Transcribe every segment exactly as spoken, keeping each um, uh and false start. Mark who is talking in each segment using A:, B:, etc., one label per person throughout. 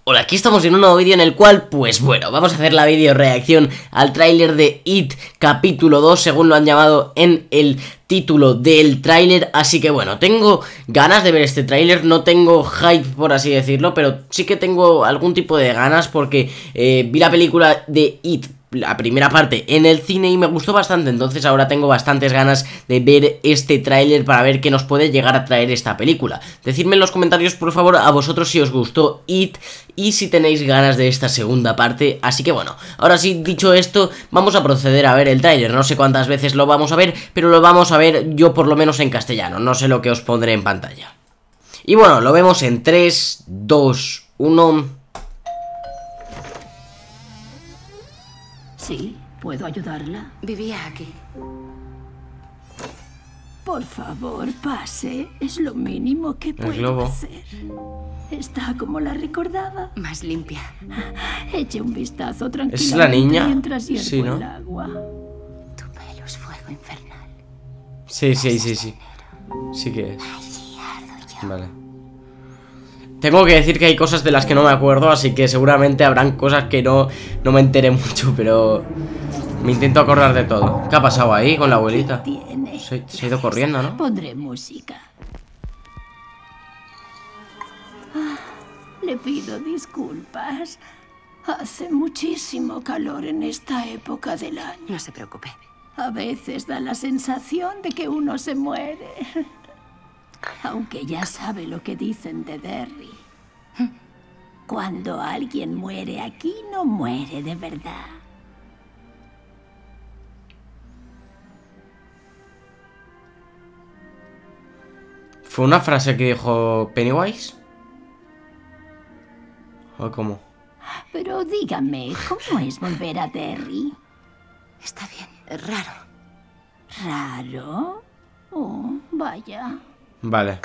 A: Hola, aquí estamos en un nuevo vídeo en el cual, pues bueno, vamos a hacer la video reacción al tráiler de It capítulo dos, según lo han llamado en el título del tráiler. Así que bueno, tengo ganas de ver este tráiler, no tengo hype por así decirlo, pero sí que tengo algún tipo de ganas porque eh, vi la película de It, la primera parte, en el cine y me gustó bastante. Entonces ahora tengo bastantes ganas de ver este tráiler para ver qué nos puede llegar a traer esta película. Decidme en los comentarios por favor a vosotros si os gustó It y si tenéis ganas de esta segunda parte. Así que bueno, ahora sí, dicho esto, vamos a proceder a ver el tráiler. No sé cuántas veces lo vamos a ver, pero lo vamos a ver yo por lo menos en castellano. No sé lo que os pondré en pantalla. Y bueno, lo vemos en tres, dos, uno...
B: Sí, ¿puedo ayudarla?
C: Vivía aquí.
B: Por favor, pase. Es lo mínimo que puedo
A: globo.
B: hacer. Está como la recordaba.
C: Más limpia.
B: Eche un vistazo tranquilamente.
A: ¿Es la niña?
B: Mientras hiervo
A: Sí, ¿no?
B: el agua.
C: Tu pelo es fuego infernal.
A: Sí, sí, sí, sí. Sí que es. Vale. Tengo que decir que hay cosas de las que no me acuerdo, así que seguramente habrán cosas que no, no me enteré mucho, pero me intento acordar de todo. ¿Qué ha pasado ahí con la abuelita?
B: Tiene.
A: Se, se ha ido corriendo, ¿no?
B: Pondré música. Ah, le pido disculpas. Hace muchísimo calor en esta época del año.
C: No se preocupe.
B: A veces da la sensación de que uno se muere. Aunque ya sabe lo que dicen de Derry. Cuando alguien muere aquí, no muere de verdad.
A: ¿Fue una frase que dijo Pennywise? ¿O cómo?
B: Pero dígame, ¿cómo es volver a Derry?
C: Está bien. Es raro.
B: ¿Raro? Oh, vaya.
A: Vale.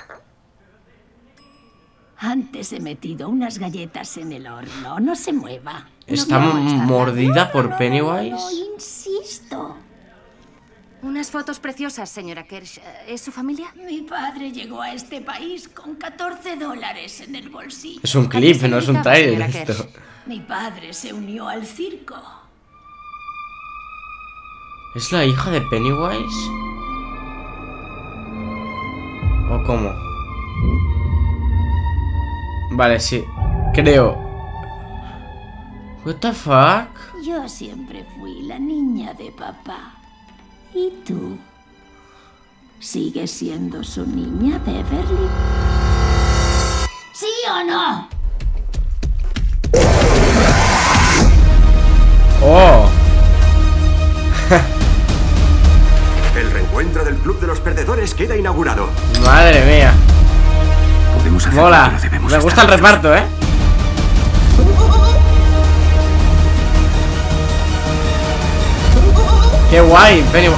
B: Antes he metido unas galletas en el horno. No se mueva.
A: ¿Está
B: No, no, está
A: mordida
B: no,
A: por
B: no, no,
A: Pennywise?
B: No, no, insisto.
C: Unas fotos preciosas, señora Kersh. ¿Es su familia?
B: Mi padre llegó a este país con catorce dólares en el bolsillo.
A: Es un clip, no es un trailer esto.
B: Mi padre se unió al circo.
A: ¿Es la hija de Pennywise? ¿O cómo? Vale, sí. Creo. What the fuck?
B: Yo siempre fui la niña de papá. ¿Y tú? ¿Sigues siendo su niña, Beverly? ¿Sí o no?
A: Oh.
D: El reencuentro del Club de los Perdedores queda inaugurado.
A: Madre mía.
D: Podemos hacer
A: Mola.
D: pero debemos
A: Me gusta
D: estar
A: el reparto, ¿eh? Qué guay, Pennywise.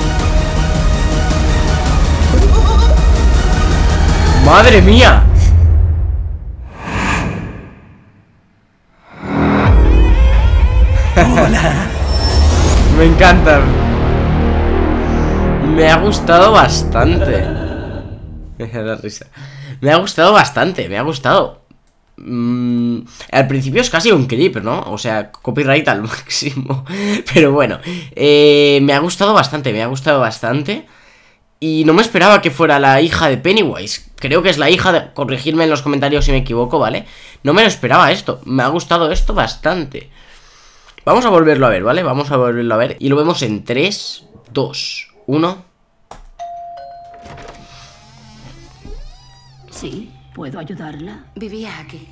A: Madre mía.
D: Hola.
A: Me encanta. Me ha gustado bastante. Me da la risa. Me ha gustado bastante, me ha gustado. Mm, al principio es casi un clip, ¿no? O sea, copyright al máximo. Pero bueno, eh, me ha gustado bastante, me ha gustado bastante. Y no me esperaba que fuera la hija de Pennywise. Creo que es la hija de... Corregidme en los comentarios si me equivoco, ¿vale? No me lo esperaba esto, me ha gustado esto bastante. Vamos a volverlo a ver, ¿vale? Vamos a volverlo a ver. Y lo vemos en tres, dos, uno.
B: Sí, ¿puedo ayudarla?
C: Vivía aquí.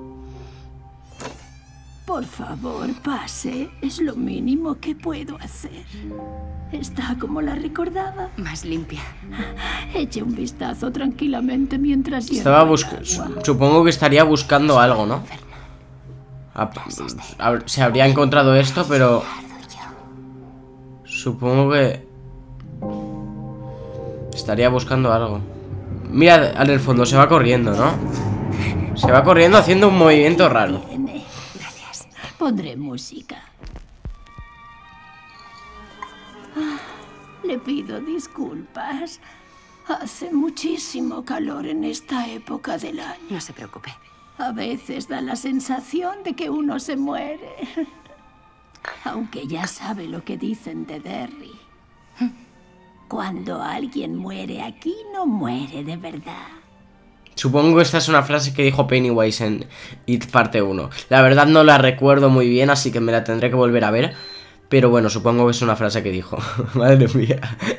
B: Por favor, pase. Es lo mínimo que puedo hacer. Está como la recordaba.
C: Más limpia.
B: Eche un vistazo tranquilamente mientras
A: Estaba
B: hiervo el
A: buscando...
B: agua.
A: Supongo que estaría buscando algo, ¿no? A- a- Se habría encontrado esto, pero... Supongo que... Estaría buscando algo. Mira, en el fondo se va corriendo, ¿no? Se va corriendo haciendo un movimiento raro.
B: Tiene.
C: Gracias.
B: Pondré música. Ah, le pido disculpas. Hace muchísimo calor en esta época del año.
C: No se preocupe.
B: A veces da la sensación de que uno se muere. Aunque ya sabe lo que dicen de Derry. Cuando alguien muere aquí, no muere de verdad.
A: Supongo que esta es una frase que dijo Pennywise en It parte uno. La verdad no la recuerdo muy bien, así que me la tendré que volver a ver. Pero bueno, supongo que es una frase que dijo. Madre mía.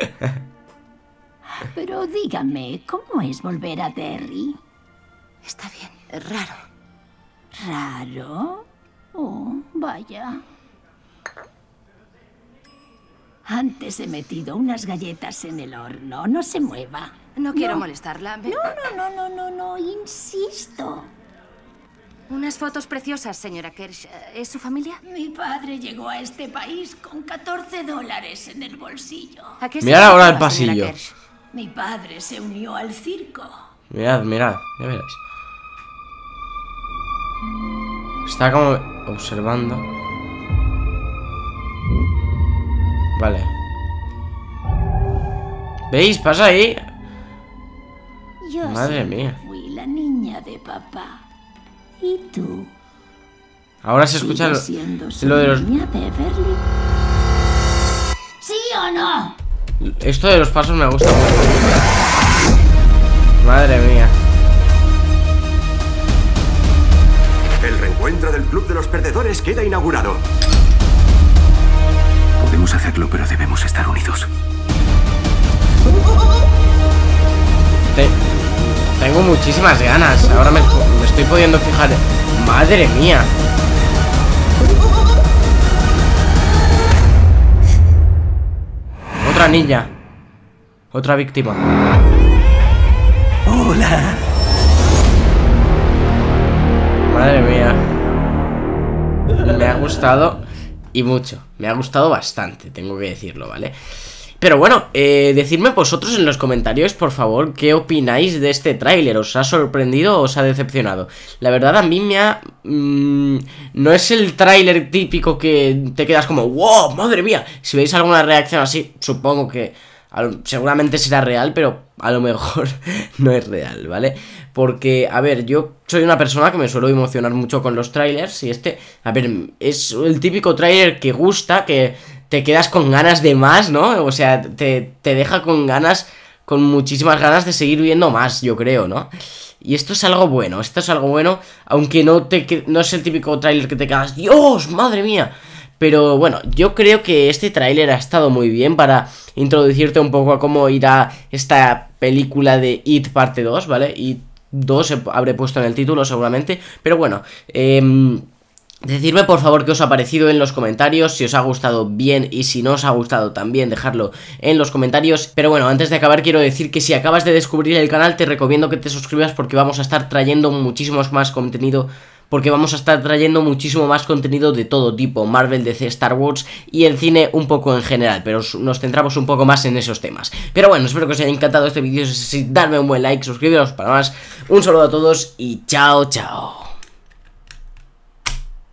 B: Pero dígame, ¿cómo es volver a Derry?
C: Está bien, es raro.
B: ¿Raro? Oh, vaya. Antes he metido unas galletas en el horno. No se mueva.
C: No quiero
B: No.
C: molestarla. Me-
B: No, no, no, no, no, no, insisto.
C: Unas fotos preciosas, señora Kersh. ¿Es su familia?
B: Mi padre llegó a este país con catorce dólares en el bolsillo.
C: ¿A qué se
A: Mirad ahora el
C: dedicaba, señora
A: pasillo.
C: Kersh?
B: Mi padre se unió al circo.
A: Mirad, mirad, ya veréis. Está como observando. Vale. ¿Veis? Pasa ahí.
B: Yo
A: Madre
B: siempre
A: mía.
B: fui la niña de papá. ¿Y tú?
A: Ahora se escucha lo,
B: ¿Sigues siendo su
A: lo de los...
B: niña Beverly? ¿Sí o no?
A: Esto de los pasos me gusta mucho. Madre mía.
D: El reencuentro del Club de los Perdedores queda inaugurado.
E: Podemos hacerlo, pero debemos estar unidos.
A: Te- tengo muchísimas ganas. Ahora me, me estoy pudiendo fijar. Madre mía. Otra niña. Otra víctima.
E: ¡Hola!
A: Madre mía. Me ha gustado y mucho. Me ha gustado bastante, tengo que decirlo, ¿vale? Pero bueno, eh, decidme vosotros en los comentarios, por favor, qué opináis de este tráiler. ¿Os ha sorprendido o os ha decepcionado? La verdad a mí me ha... Mmm, no es el tráiler típico que te quedas como ¡wow! ¡Madre mía! Si veis alguna reacción así, supongo que a lo- seguramente será real, pero a lo mejor no es real, ¿vale? Porque, a ver, yo soy una persona que me suelo emocionar mucho con los trailers. Y este, a ver, es el típico tráiler que gusta, que te quedas con ganas de más, ¿no? O sea, te, te deja con ganas, con muchísimas ganas de seguir viendo más, yo creo, ¿no? Y esto es algo bueno, esto es algo bueno, aunque no te que- no es el típico tráiler que te quedas, ¡Dios, madre mía! Pero bueno, yo creo que este tráiler ha estado muy bien para introducirte un poco a cómo irá esta película de It parte dos, ¿vale? It dos se habré puesto en el título seguramente, pero bueno, eh... decidme por favor qué os ha parecido en los comentarios, si os ha gustado bien y si no os ha gustado también dejadlo en los comentarios. Pero bueno, antes de acabar quiero decir que si acabas de descubrir el canal te recomiendo que te suscribas porque vamos a estar trayendo muchísimos más contenido. Porque vamos a estar trayendo muchísimo más contenido de todo tipo, Marvel, D C, Star Wars y el cine un poco en general, pero nos centramos un poco más en esos temas. Pero bueno, espero que os haya encantado este vídeo, si es así, dadme un buen like, suscribiros para más. Un saludo a todos y chao, chao.